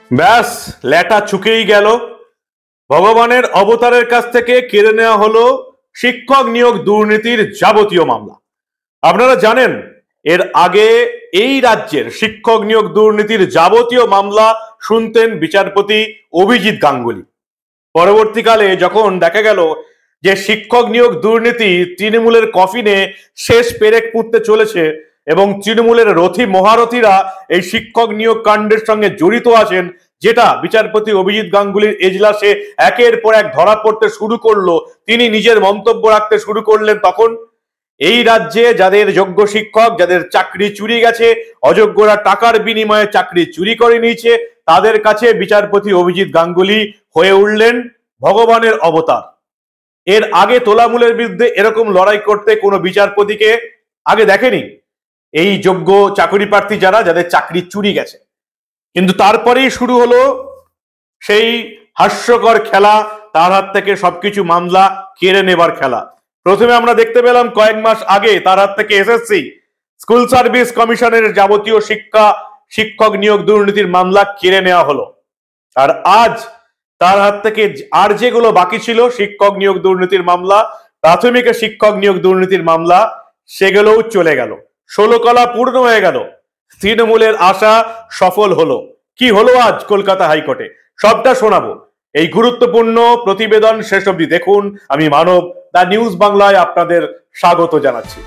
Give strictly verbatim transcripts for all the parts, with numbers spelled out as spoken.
ব্যাস, ল্যাটা চুকেই গেল। ভগবানের অবতারের কাছ থেকে কেড়ে নেওয়া হলো শিক্ষক নিয়োগ দুর্নীতির যাবতীয় মামলা। আপনারা জানেন, এর আগে এই রাজ্যের শিক্ষক নিয়োগ দুর্নীতির যাবতীয় মামলা শুনতেন বিচারপতি অভিজিৎ গাঙ্গুলি। পরবর্তীকালে যখন দেখা গেল যে শিক্ষক নিয়োগ দুর্নীতি তৃণমূলের কফিনে শেষ পেরেক পুঁততে চলেছে এবং তৃণমূলের রথী মহারথীরা এই শিক্ষক নিয়োগ কাণ্ডের সঙ্গে জড়িত আছেন, যেটা বিচারপতি অভিজিৎ গাঙ্গুলির এজলাসে একের পর এক ধরা পড়তে শুরু করলো, তিনি নিজের মন্তব্য রাখতে শুরু করলেন। তখন এই রাজ্যে যাদের যোগ্য শিক্ষক, যাদের চাকরি চুরি গেছে, অযোগ্যরা টাকার বিনিময়ে চাকরি চুরি করে নিয়েছে, তাদের কাছে বিচারপতি অভিজিৎ গাঙ্গুলি হয়ে উঠলেন ভগবানের অবতার। এর আগে তোলামূলের বিরুদ্ধে এরকম লড়াই করতে কোনো বিচারপতিকে আগে দেখেনি এই যোগ্য চাকরি প্রার্থী যারা, যাদের চাকরি চুরি গেছে। কিন্তু তারপরেই শুরু হলো সেই হাস্যকর খেলা, তার হাত থেকে সবকিছু মামলা কেড়ে নেবার খেলা। প্রথমে আমরা দেখতে পেলাম কয়েক মাস আগে তার হাত থেকে এসএসসি স্কুল সার্ভিস কমিশনের যাবতীয় শিক্ষা শিক্ষক নিয়োগ দুর্নীতির মামলা কেড়ে নেওয়া হলো। আর আজ তার হাত থেকে আর যেগুলো বাকি ছিল শিক্ষক নিয়োগ দুর্নীতির মামলা, প্রাথমিক শিক্ষক নিয়োগ দুর্নীতির মামলা, সেগুলোও চলে গেল। ষোলো কলা পূর্ণ হয়ে গেল। তৃণমূলের আশা সফল হলো। কি হলো আজ কলকাতা হাইকোর্টে, সবটা শোনাবো। এই গুরুত্বপূর্ণ প্রতিবেদন শেষ অবধি দেখুন। আমি মানব, দা নিউজ বাংলায় আপনাদের স্বাগত জানাচ্ছি।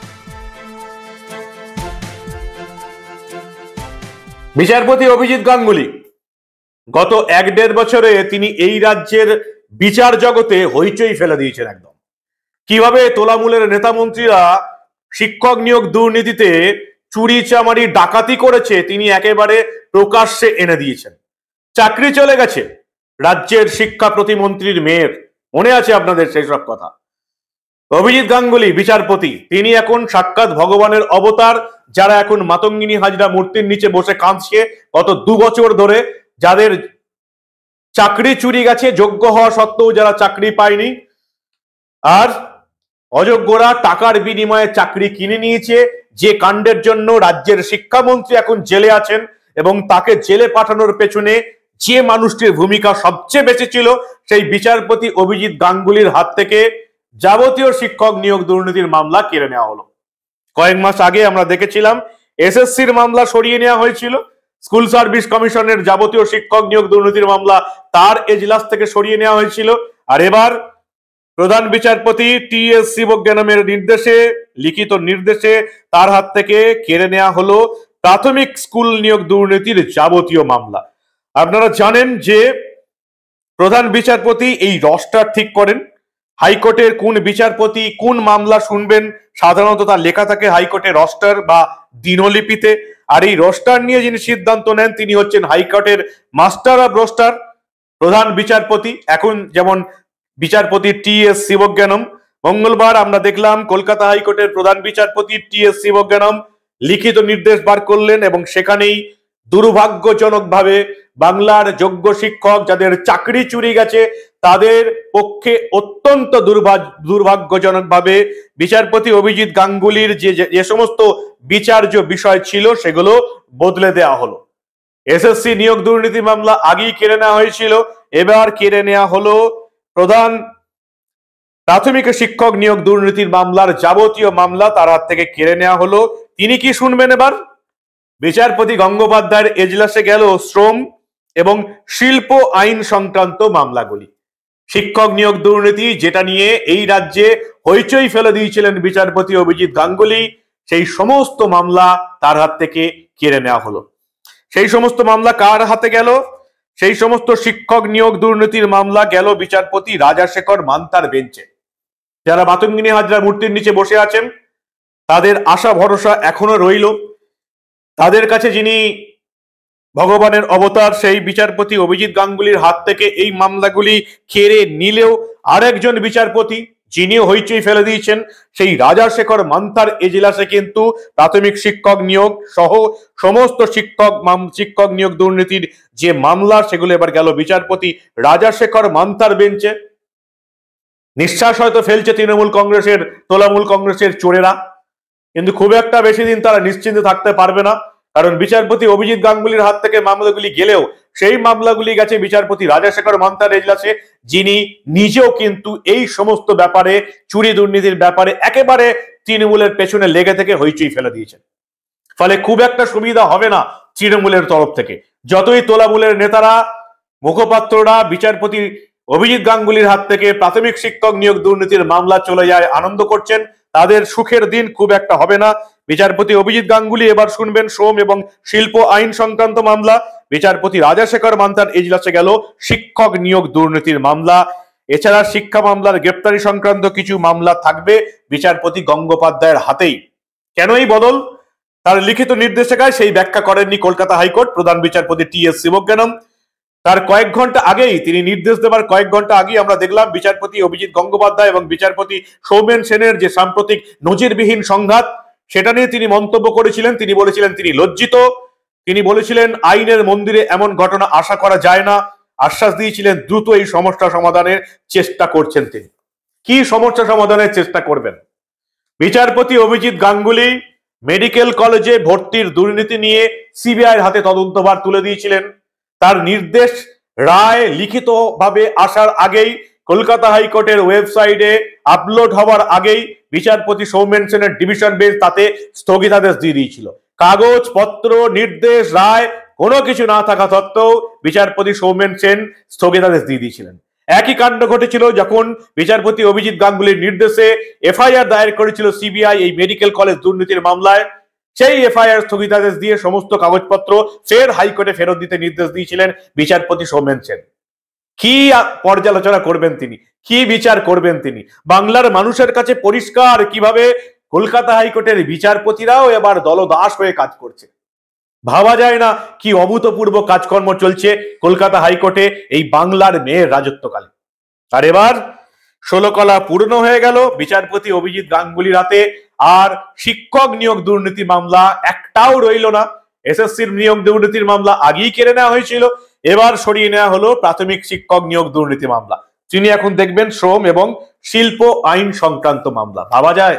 বিচারপতি অভিজিৎ গাঙ্গুলি গত এক দেড় বছরে তিনি এই রাজ্যের বিচার জগতে হইচই ফেলে দিয়েছেন একদম। কিভাবে তোলামূলের নেতা মন্ত্রীরা শিক্ষক নিয়োগ দুর্নীতিতে চুরি চামারি ডাকাতি করেছে তিনি একেবারে প্রকাশ্যে এনে দিয়েছেন। চাকরি চলে গেছে রাজ্যের শিক্ষা প্রতিমন্ত্রীর মেয়ের, মনে আছে আপনাদের সেই সব কথা। অভিজিৎ গাঙ্গুলি বিচারপতি, তিনি এখন সাক্ষাৎ ভগবানের অবতার, যারা এখন মাতঙ্গিনী হাজরা মূর্তির নিচে বসে কাঁদছে গত দু বছর ধরে, যাদের চাকরি চুরি গেছে যোগ্য হওয়া সত্ত্বেও যারা চাকরি পায়নি, আর অযোগ্যরা টাকার বিনিময়ে চাকরি কিনে নিয়েছে, যে কাণ্ডের জন্য রাজ্যের শিক্ষামন্ত্রী এখন জেলে আছেন। এবং তাকে জেলে পাঠানোর পেছনে যে মানুষটির ভূমিকা সবচেয়ে বেশি ছিল, সেই বিচারপতি অভিজিৎ গাঙ্গুলির হাত থেকে যাবতীয় শিক্ষক নিয়োগ দুর্নীতির মামলা কেড়ে নেওয়া হলো। কয়েক মাস আগে আমরা দেখেছিলাম এসএসসির মামলা সরিয়ে নেওয়া হয়েছিল, স্কুল সার্ভিস কমিশনের যাবতীয় শিক্ষক নিয়োগ দুর্নীতির মামলা তার এজলাস থেকে সরিয়ে নেওয়া হয়েছিল। আর এবার প্রধান বিচারপতি টি এস শিবজ্ঞানমের নির্দেশে, লিখিত নির্দেশে তার হাত থেকে কেড়ে নেওয়া হলো প্রাথমিক স্কুল নিয়োগ দুর্নীতির যাবতীয় মামলা। আপনারা জানেন যে প্রধান বিচারপতি এই রস্টার ঠিক করেন, হাইকোর্টের কোন বিচারপতি কোন মামলা শুনবেন, সাধারণত তার লেখা থাকে হাইকোর্টের রস্টার বা দিনলিপিতে। আর এই রস্টার নিয়ে যিনি সিদ্ধান্ত নেন তিনি হচ্ছেন হাইকোর্টের মাস্টার অফ রস্টার, প্রধান বিচারপতি। এখন যেমন বিচারপতি টি এস শিবজ্ঞানম, মঙ্গলবার আমরা দেখলাম কলকাতা হাইকোর্টের প্রধান বিচারপতি টি এস শিবজ্ঞানম লিখিত নির্দেশ বার করলেন এবং সেখানেই দুর্ভাগ্যজনকভাবে বাংলার যোগ্য শিক্ষক যাদের চাকরি চুরি গেছে তাদের পক্ষে অত্যন্ত দুর্ভাগ্যজনকভাবে বিচারপতি অভিজিৎ গাঙ্গুলির যে যে সমস্ত বিচার্য বিষয় ছিল সেগুলো বদলে দেওয়া হলো। এসএসসি নিয়োগ দুর্নীতি মামলা আগেই কেড়ে নেওয়া হয়েছিল, এবার কেড়ে নেওয়া হলো প্রধান প্রাথমিক শিক্ষক নিয়োগ দুর্নীতির মামলার যাবতীয় মামলা তার হাত থেকে কেড়ে নেওয়া হলো। তিনি কি শুনবেন এবার? বিচারপতি গঙ্গোপাধ্যায়ের এজলাসে গেল শ্রম এবং শিল্প আইন সংক্রান্ত মামলাগুলি। শিক্ষক নিয়োগ দুর্নীতি যেটা নিয়ে এই রাজ্যে হইচই ফেলে দিয়েছিলেন বিচারপতি অভিজিৎ গাঙ্গুলি, সেই সমস্ত মামলা তার হাত থেকে কেড়ে নেওয়া হলো। সেই সমস্ত মামলা কার হাতে গেল? সেই সমস্ত শিক্ষক নিয়োগ দুর্নীতির মামলা গেল বিচারপতি রাজাশেখর মান্তার বেঞ্চে। যারা মাতঙ্গিনী হাজরা মূর্তির নিচে বসে আছেন তাদের আশা ভরসা এখনো রইল। তাদের কাছে যিনি ভগবানের অবতার, সেই বিচারপতি অভিজিৎ গাঙ্গুলির হাত থেকে এই মামলাগুলি কেড়ে নিলেও আরেকজন বিচারপতি যিনিও হইচই ফেলে দিয়েছেন, সেই রাজাশেখর মান্তার এজলাসে কিন্তু প্রাথমিক শিক্ষক নিয়োগ সহ সমস্ত শিক্ষক শিক্ষক নিয়োগ দুর্নীতির যে মামলা সেগুলো এবার গেল বিচারপতি রাজাশেখর মান্তার বেঞ্চে। নিঃশ্বাস হয়তো ফেলছে তৃণমূল কংগ্রেসের তোলামূল কংগ্রেসের চোরেরা, কিন্তু খুব একটা বেশি দিন তারা নিশ্চিন্তে থাকতে পারবে না, কারণ বিচারপতি অভিজিৎ গাঙ্গুলির হাত থেকে মামলাগুলি গেলেও সেই মামলাগুলি গেছে বিচারপতি রাজাশেখর মান্তার এজলাসে, যিনি নিজেও কিন্তু এই সমস্ত ব্যাপারে, চুরি দুর্নীতির ব্যাপারে একেবারে তৃণমূলের পেছনে লেগে থেকে হইচই ফেলে দিয়েছেন। ফলে খুব একটা সুবিধা হবে না তৃণমূলের তরফ থেকে। যতই তোলামূলের নেতারা, মুখপাত্ররা বিচারপতি অভিজিৎ গাঙ্গুলির হাত থেকে প্রাথমিক শিক্ষক নিয়োগ দুর্নীতির মামলা চলে যায় আনন্দ করছেন, তাদের সুখের দিন খুব একটা হবে না। বিচারপতি অভিজিৎ গাঙ্গুলি এবার শুনবেন শ্রম এবং শিল্প আইন সংক্রান্ত মামলা। বিচারপতি রাজাশেখর মান্তার এজলাসে গেল শিক্ষক নিয়োগ দুর্নীতির মামলা। এছাড়া শিক্ষা মামলার গ্রেপ্তারি সংক্রান্ত কিছু মামলা থাকবে বিচারপতি গঙ্গোপাধ্যায়ের হাতেই। কেন এই বদল? তার লিখিত নির্দেশিকায় সেই ব্যাখ্যা করেননি কলকাতা হাইকোর্ট। প্রধান বিচারপতি টি এস শিবজ্ঞানম তার কয়েক ঘন্টা আগেই, তিনি নির্দেশ দেবার কয়েক ঘন্টা আগেই আমরা দেখলাম বিচারপতি অভিজিৎ গঙ্গোপাধ্যায় এবং বিচারপতি সৌমেন সেনের যে সাম্প্রতিক নজিরবিহীন সংঘাত, সেটা নিয়ে তিনি মন্তব্য করেছিলেন। তিনি বলেছিলেন তিনি লজ্জিত। তিনি বলেছিলেন আইনের মন্দিরে এমন ঘটনা আশা করা যায় না। আশ্বাস দিয়েছিলেন দ্রুত এই সমস্যা সমাধানের চেষ্টা করছেন তিনি। কি সমস্যা সমাধানের চেষ্টা করবেন? বিচারপতি অভিজিৎ গাঙ্গুলি মেডিকেল কলেজে ভর্তির দুর্নীতি নিয়ে সিবিআইয়ের হাতে তদন্তভার তুলে দিয়েছিলেন। তার নির্দেশ রায় লিখিতভাবে আসার আগেই, কলকাতা হাইকোর্টের ওয়েবসাইটে আপলোড হওয়ার আগেই বিচারপতি সৌমেন সেনের ডিভিশন বেঞ্চ তাতে স্থগিতাদেশ দিয়ে দিয়েছিল। কাগজপত্র, নির্দেশ, রায় কোনো কিছু না থাকা সত্ত্বেও বিচারপতি সৌমেন সেন স্থগিতাদেশ দিয়ে দিয়েছিলেন। একই কাণ্ড ঘটেছিল যখন বিচারপতি অভিজিৎ গাঙ্গুলির নির্দেশে এফআইআর দায়ের করেছিল সিবিআই এই মেডিকেল কলেজ দুর্নীতির মামলায়। সেই এফআইআর স্থগিতাদেশ দিয়ে সমস্ত কাগজপত্র ফের হাইকোর্টে ফেরত দিতে নির্দেশ দিয়েছিলেন বিচারপতি সৌমেন সেন। কি পর্যালোচনা করবেন তিনি, কি বিচার করবেন তিনি? বাংলার মানুষের কাছে পরিষ্কার কিভাবে কলকাতা হাইকোর্টের বিচারপতিরাও এবার দলদাস হয়ে কাজ করছে। ভাবা যায় না কি অভূতপূর্ব কাজকর্ম চলছে কলকাতা হাইকোর্টে এই বাংলার মেয়ের রাজত্বকালে। আর এবার ষোলকলা পূর্ণ হয়ে গেল বিচারপতি অভিজিৎ গাঙ্গুলির হাতে। আর শিক্ষক নিয়োগ দুর্নীতি মামলা একটাও রইল না। এসএসসির নিয়োগ দুর্নীতির মামলা আগেই কেড়ে নেওয়া হয়েছিল, এবার সরিয়ে নেওয়া হলো প্রাথমিক শিক্ষক নিয়োগ দুর্নীতি মামলা। তিনি এখন দেখবেন শ্রম এবং শিল্প আইন সংক্রান্ত মামলা। ভাবা যায়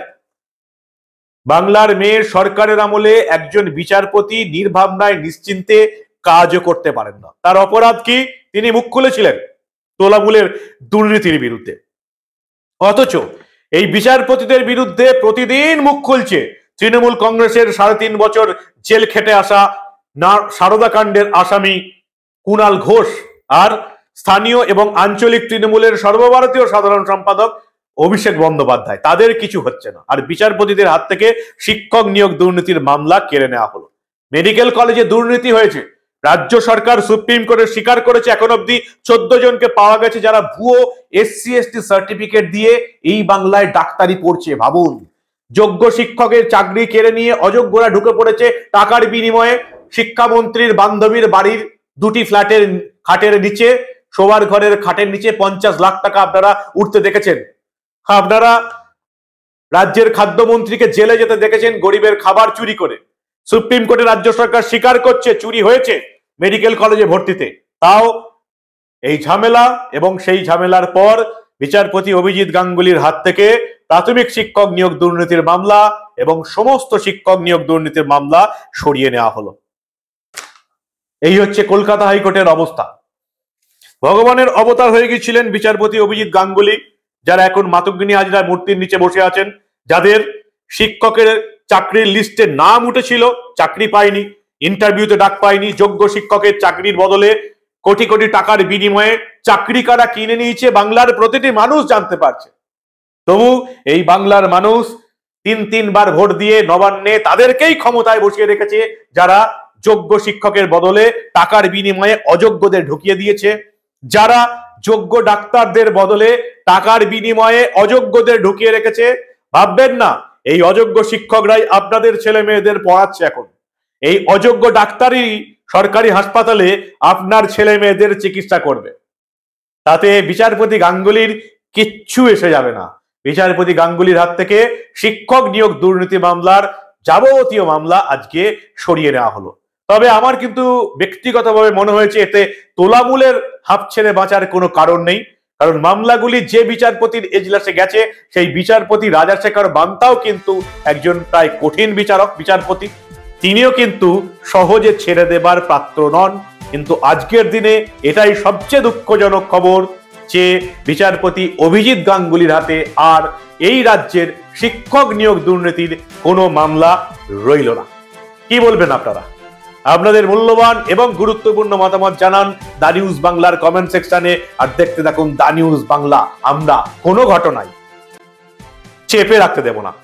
বাংলার মেয়ের সরকারের আমলে একজন বিচারপতি নির্ভাবনায় নিশ্চিন্তে কাজও করতে পারেন না। তার অপরাধ কি? তিনি মুখ খুলেছিলেন তোলামূলের দুর্নীতির বিরুদ্ধে। অথচ এই বিচারপতিদের বিরুদ্ধে প্রতিদিন মুখ খুলছে তৃণমূল কংগ্রেসের সাড়ে তিন বছর জেল খেটে আসা সারদা কাণ্ডের আসামি কুণাল ঘোষ আর স্থানীয় এবং আঞ্চলিক তৃণমূলের সর্বভারতীয় সাধারণ সম্পাদক অভিষেক বন্দ্যোপাধ্যায়। তাদের কিছু হচ্ছে না, আর বিচারপতিদের হাত থেকে শিক্ষক নিয়োগ দুর্নীতির মামলা কেড়ে নেওয়া হলো। মেডিকেল কলেজে দুর্নীতি হয়েছে, রাজ্য সরকার সুপ্রিম কোর্টে স্বীকার করেছে। এখন অব্দি চোদ্দ জনকে পাওয়া গেছে যারা ভুয়ো এসসি এসটি সার্টিফিকেট দিয়ে এই বাংলায় ডাক্তারি পড়ছে। ভাবুন, যোগ্য শিক্ষকের চাকরি কেড়ে নিয়ে অযোগ্যরা ঢুকে পড়েছে টাকার বিনিময়ে। শিক্ষামন্ত্রীর বান্ধবীর বাড়ির দুটি ফ্ল্যাটের খাটের নিচে, শোবার ঘরের খাটের নিচে পঞ্চাশ লাখ টাকা আপনারা উঠতে দেখেছেন। আপনারা রাজ্যের খাদ্যমন্ত্রীকে জেলে যেতে দেখেছেন গরিবের খাবার চুরি করে। সুপ্রিম কোর্টে রাজ্য সরকার স্বীকার করছে চুরি হয়েছে মেডিকেল কলেজে ভর্তিতে। তাও এই ঝামেলা এবং সেই ঝামেলার পর বিচারপতি অভিজিৎ গাঙ্গুলির হাত থেকে প্রাথমিক শিক্ষক নিয়োগ দুর্নীতির মামলা এবং সমস্ত শিক্ষক নিয়োগ দুর্নীতির মামলা সরিয়ে নেওয়া হলো। এই হচ্ছে কলকাতা হাইকোর্টের অবস্থা। ভগবানের অবতার হয়ে গিয়েছিলেন বিচারপতি অভিজিৎ গাঙ্গুলি, যারা এখন মাতঙ্গিনী হাজরার মূর্তির নিচে বসে আছেন, যাদের শিক্ষকের চাকরির লিস্টে নাম উঠেছিল, চাকরি পায়নি, ইন্টারভিউতে ডাক পায়নি। যোগ্য শিক্ষকের চাকরির বদলে কোটি কোটি টাকার বিনিময়ে চাকরি কারা কিনে নিয়েছে বাংলার প্রতিটি মানুষ জানতে পারছে। তবু এই বাংলার মানুষ তিন তিনবার ভোট দিয়ে নবান্নে তাদেরকেই ক্ষমতায় বসিয়ে রেখেছে, যারা যোগ্য শিক্ষকের বদলে টাকার বিনিময়ে অযোগ্যদের ঢুকিয়ে দিয়েছে, যারা যোগ্য ডাক্তারদের বদলে টাকার বিনিময়ে অযোগ্যদের ঢুকিয়ে রেখেছে। ভাববেন না এই অযোগ্য শিক্ষকরাই আপনাদের ছেলে মেয়েদের পড়াচ্ছে। এখন এই অযোগ্য ডাক্তারই সরকারি হাসপাতালে আপনার ছেলে মেয়েদের চিকিৎসা করবে। তাতে বিচারপতি গাঙ্গুলির কিচ্ছু এসে যাবে না। বিচারপতি গাঙ্গুলির হাত থেকে শিক্ষক নিয়োগ দুর্নীতি মামলার যাবতীয় মামলা আজকে সরিয়ে নেওয়া হলো। তবে আমার কিন্তু ব্যক্তিগতভাবে মনে হয়েছে এতে তোলামূলের হাফ ছেড়ে বাঁচার কোনো কারণ নেই। কারণ মামলাগুলি যে বিচারপতির এজলাসে গেছে সেই বিচারপতি রাজাশেখর মান্তাও কিন্তু একজন প্রায় কঠিন বিচারক বিচারপতি। তিনিও কিন্তু সহজে ছেড়ে দেবার পাত্র নন। কিন্তু আজকের দিনে এটাই সবচেয়ে দুঃখজনক খবর যে বিচারপতি অভিজিৎ গাঙ্গুলির হাতে আর এই রাজ্যের শিক্ষক নিয়োগ দুর্নীতির কোনো মামলা রইল না। কি বলবেন আপনারা? আপনাদের মূল্যবান এবং গুরুত্বপূর্ণ মতামত জানান দা নিউজ বাংলার কমেন্ট সেকশনে। আর দেখতে থাকুন দা নিউজ বাংলা, আমরা কোনো ঘটনাই চেপে রাখতে দেব না।